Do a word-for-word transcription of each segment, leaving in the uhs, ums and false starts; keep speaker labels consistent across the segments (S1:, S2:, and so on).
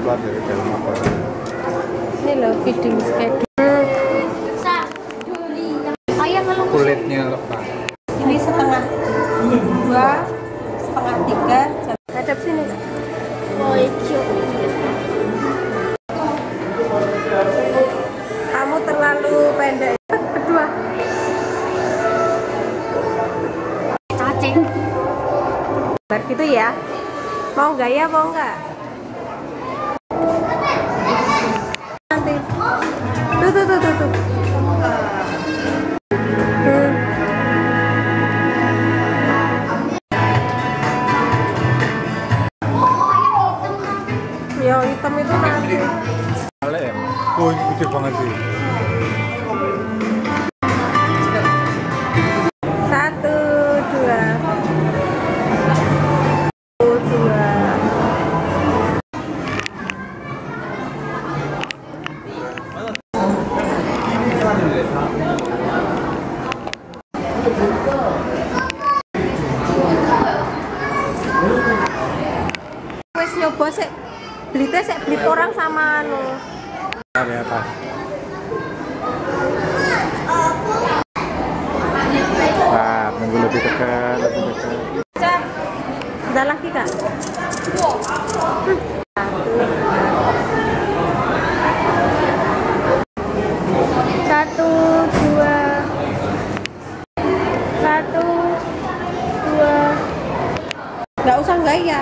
S1: keluar dari dalam apa?
S2: Ini loh feeding schedule.
S1: Kulitnya lepas.
S2: Ini setengah dua, setengah tiga. Hadap sini. Kamu terlalu pendek. Berdua. Cacing. Bar gitu ya. Mau nggak ya? Mau nggak? Nanti. Tuh tuh tuh tuh tuh. Hmm. Yang hitam itu nanti.
S1: Lem. Oh, ini gede banget sih.
S2: Satu, dua. Satu, dua. Wes nyoba sih. Beli teh sik beli orang sama anu.
S1: Dari atas. Nah, tunggu lebih dekat, lebih dekat.
S2: Cak. Ada lagi Kak? Hmm. Satu, dua. Satu, dua. Nggak usah gaya.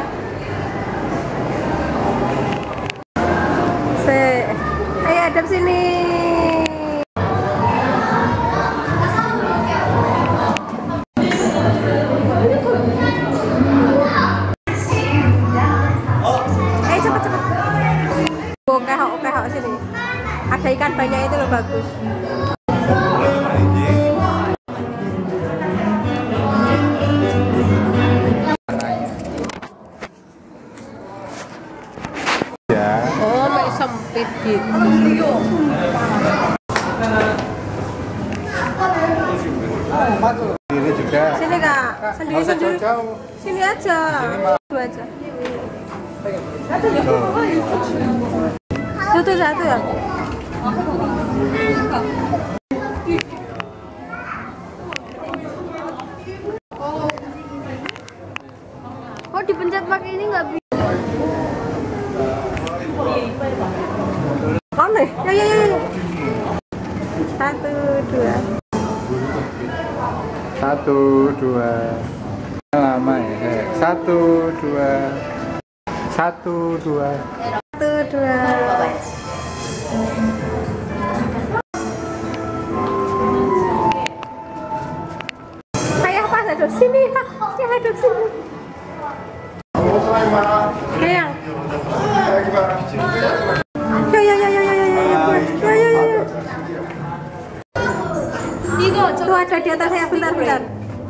S2: Se, ayo hadap sini. Eh cepet cepet. Oke oke oke sini. Ada ikan banyak itu loh, bagus. Oh, masih sempit gitu.
S1: Ini juga.
S2: Sini Kak, sendiri sendiri.
S1: Jauh-jauh.
S2: Sini aja. Dua aja. Tuh tuh satu ya. Kok dipencet pakai ini nggak bisa? Aneh, ya ya ya. Satu dua.
S1: Satu dua. Lama ya. Satu dua. Satu dua.
S2: Satu dua. Kayak apa? Hadap sini, ya hadap sini. Sayang. Ya ya ya ya ya ya ya ya ya ya. Igo, tuh ada di atas saya, bentar bentar.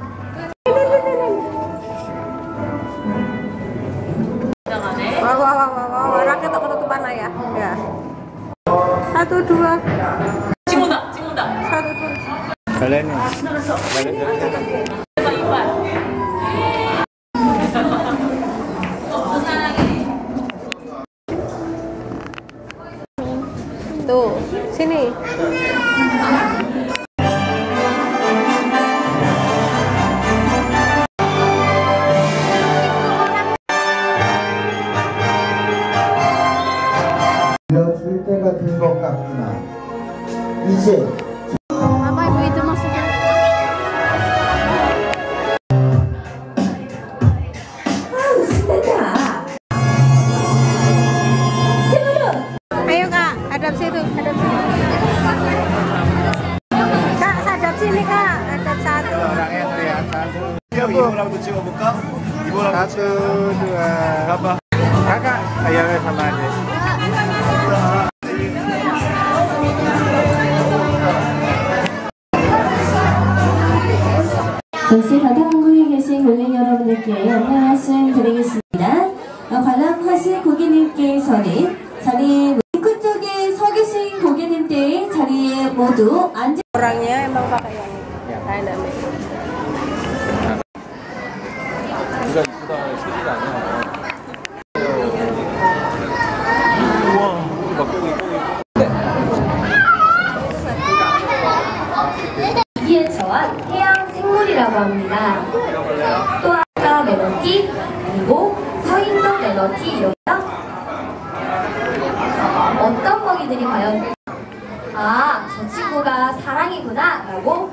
S2: Wah wah wah wah wah, rakyat ketutupan ya. Ya. Satu dua. Satu dua.
S1: Kalian nih. Balik.
S2: Tuh, sini.
S3: 이어줄 때가 된 것 같구나. 이제
S2: Apa ibu itu maksudnya? Ayo Kak, hadap situ, hadap sini. Kak, hadap sini Kak, hadap satu.
S1: Orangnya kelihatan.
S4: 이거랑 찍어볼까? 이거랑
S1: Satu dua. Kakak, ayo sama aja.
S5: 전시 바다항공에 계신 고객 여러분들께 안내 말씀 드리겠습니다. 관람하신 고객님께서는 자리 입구 쪽에 서 계신 고객님들 자리에 모두 앉으
S2: Orangnya emang pakai yang ini. Ya, dynamic.
S1: 이거 이쁘다. 소리가 아니야.
S6: 합니다. 또 아까 매너티 그리고 서 있는 매너티 이렇게 어떤 먹이들이 과연 아, 저 친구가 사랑이구나 라고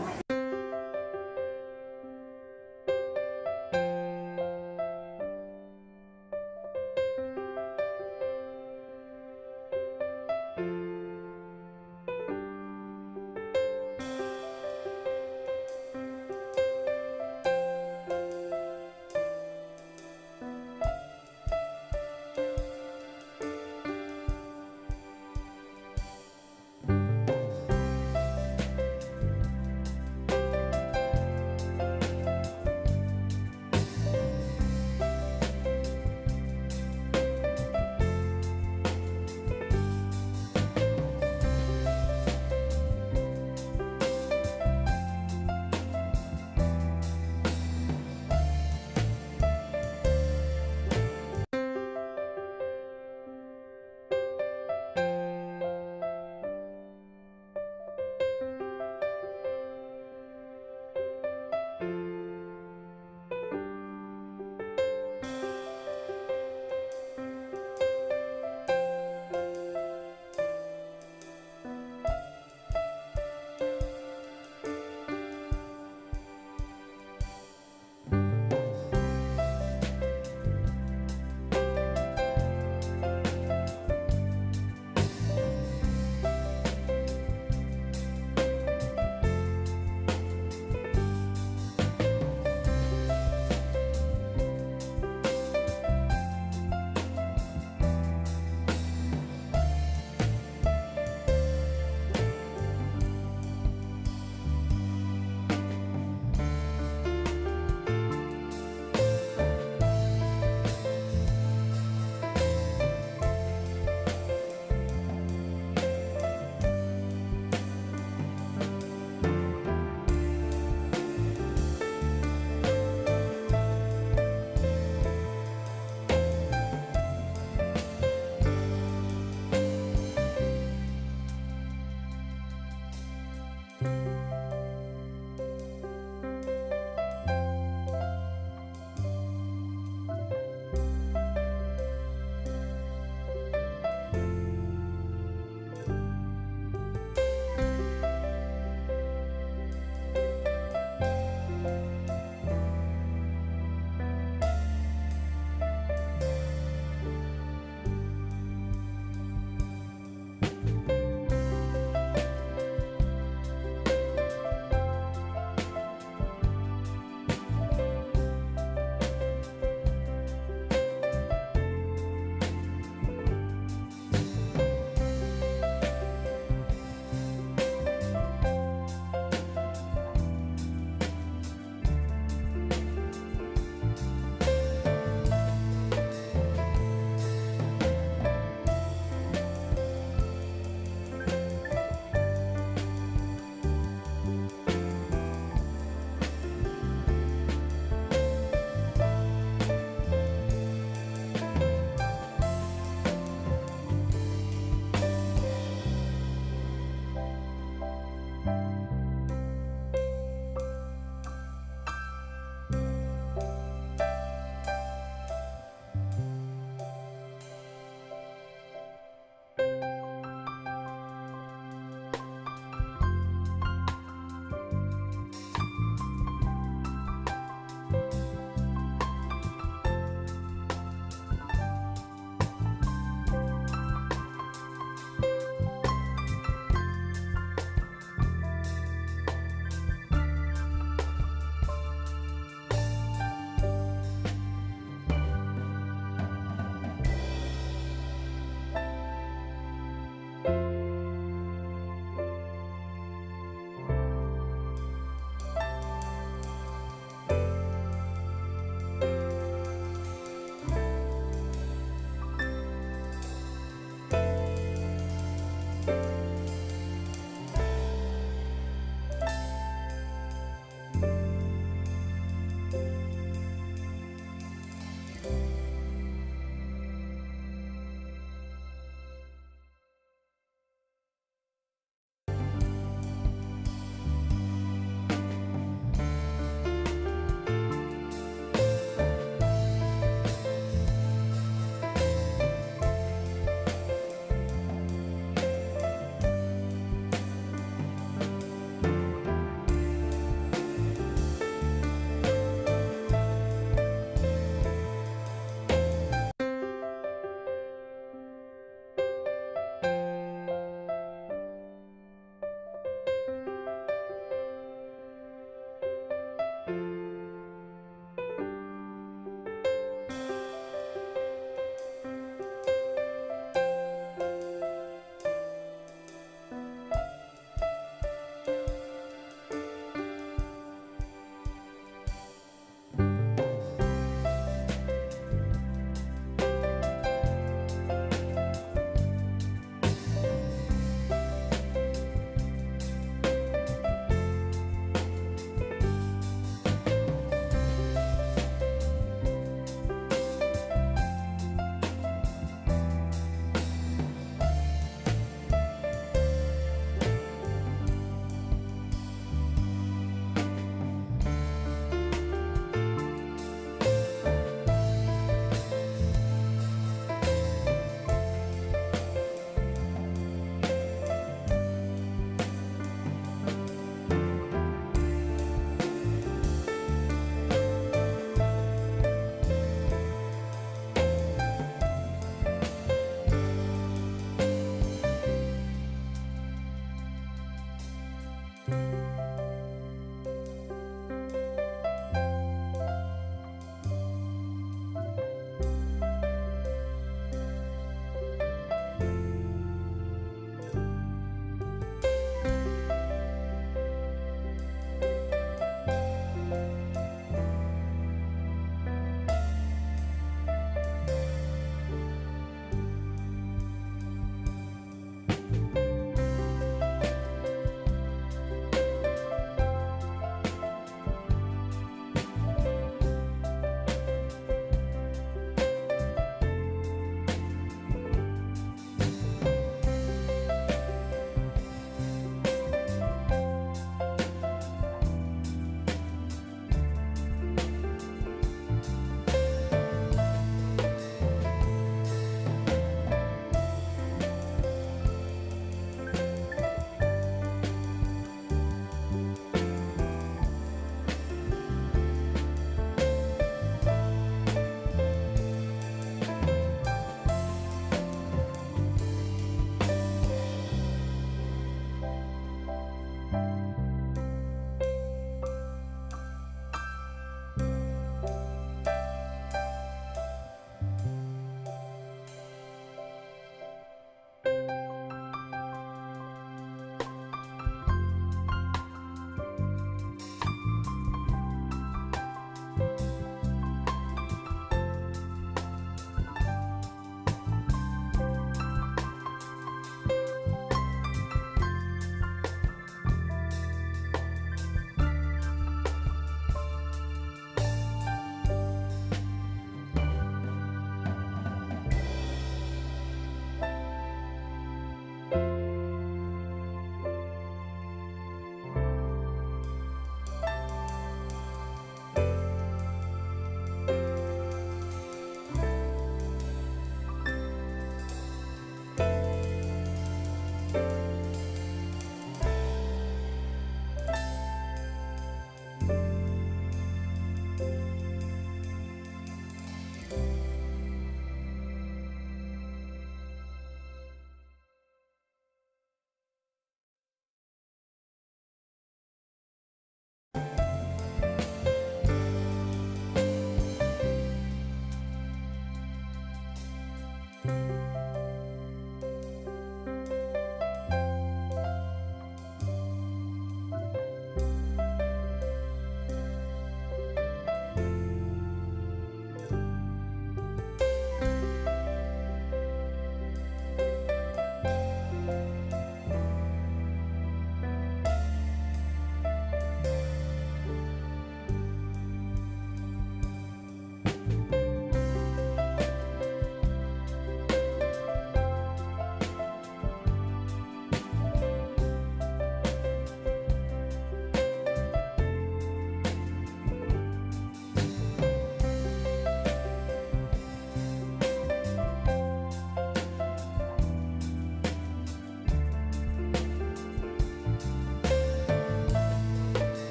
S5: 네.